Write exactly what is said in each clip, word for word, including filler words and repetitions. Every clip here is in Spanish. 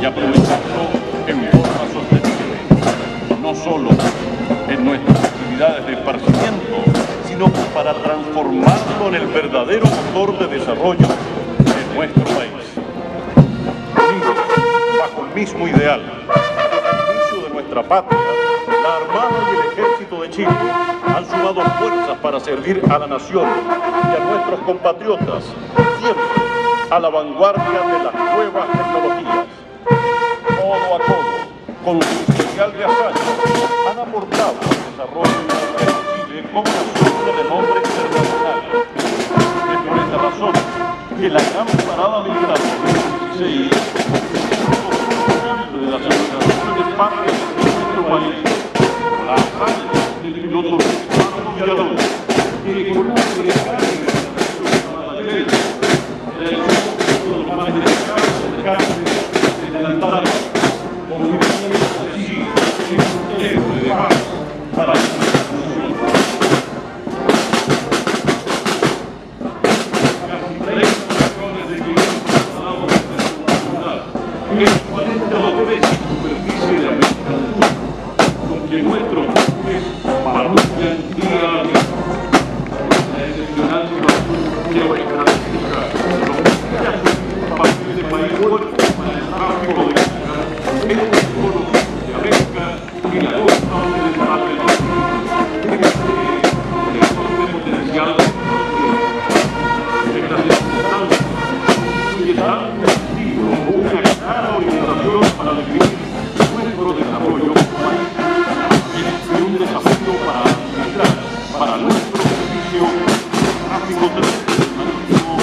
y aprovecharlo en forma sostenible, no solo en nuestras actividades de esparcimiento, sino para transformarlo en el verdadero motor de desarrollo de nuestro país. Unidos bajo el mismo ideal, al inicio de nuestra patria, la Armada y el Ejército de Chile han sumado fuerzas para servir a la nación y a nuestros compatriotas, siempre a la vanguardia de las nuevas tecnologías. Codo a codo, con su historial de hazaña, han aportado al desarrollo y progreso de Chile como nación de renombre internacional. Es por esta razón que la gran parada militar de dos mil dieciséis de las operaciones Parque de nuestro país, la hazaña del piloto Ingreso, que conoce el Parque de los más destacados del cárcel de la Antártida, convirtiendo así en un ejemplo de paz para la nación. Casi treinta millones de kilómetros cuadrados de profundidad, que es cuarenta veces la superficie de América del Sur, con que nuestros buques patrullan día a día. La excepcional situación geoestratégica nos permite asumir un papel de país fuerte para el tráfico de carga en el cono de América y la costa occidental del Pacífico, el enorme potencial de esta circunstancia constituye tanto sentido una clara orientación para definir nuestro desarrollo como país y un desafío para administrar para nuestro beneficio el tráfico terrestre marítimo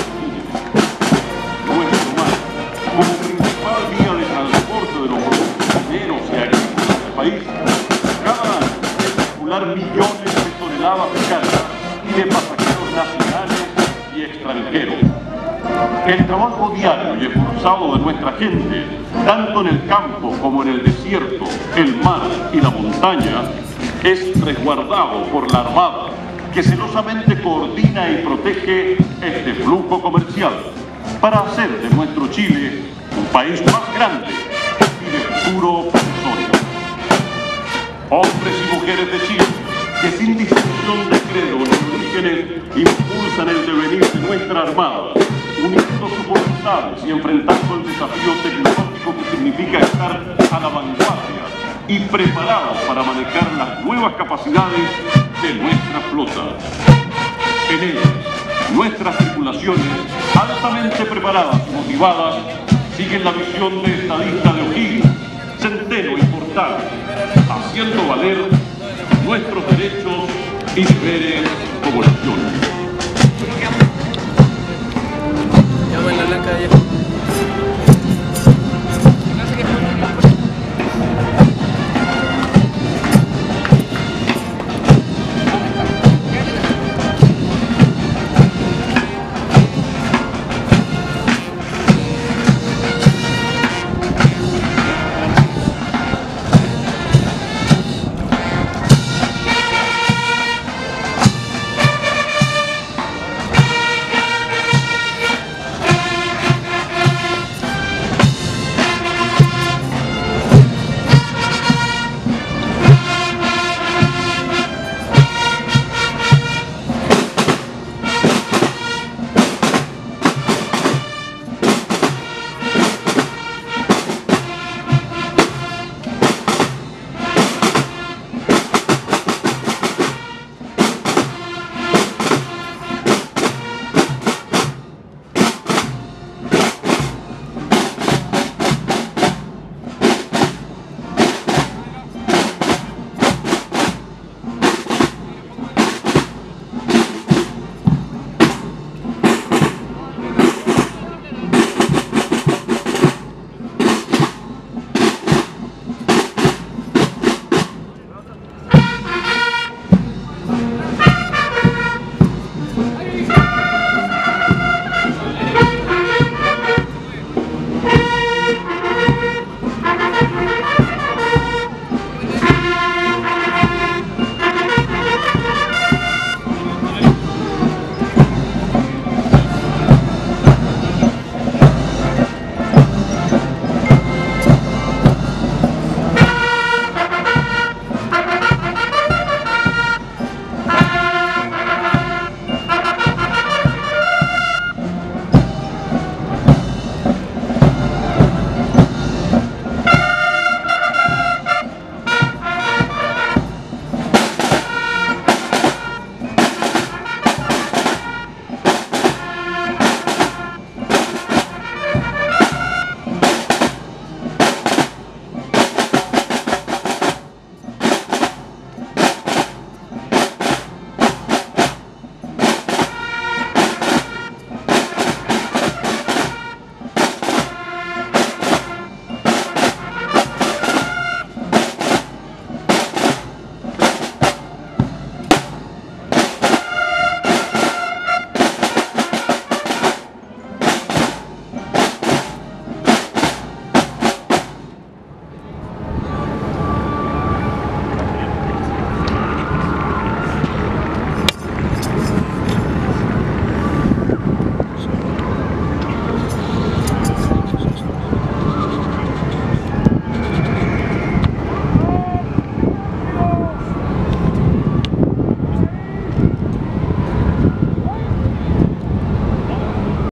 nuestro mar como principal vía de transporte de los productos mineros y agrícolas del país. Cada año es circular millones de toneladas de carga y de pasajeros nacionales y extranjeros. El trabajo diario y esforzado de nuestra gente, tanto en el campo como en el desierto, el mar y la montaña, es resguardado por la Armada, que celosamente coordina y protege este flujo comercial para hacer de nuestro Chile un país más grande y de futuro promisorio. Hombres y mujeres de Chile, que sin distinción de credo ni orígenes impulsan el devenir de nuestra Armada, uniendo sus voluntades y enfrentando el desafío tecnológico que significa estar a la vanguardia y preparados para manejar las nuevas capacidades de nuestra flota. En ellas, nuestras tripulaciones, altamente preparadas y motivadas, siguen la visión de estadista de O'Higgins, Centeno y Portal, haciendo valer nuestros derechos y deberes como nación. Llama en la blanca de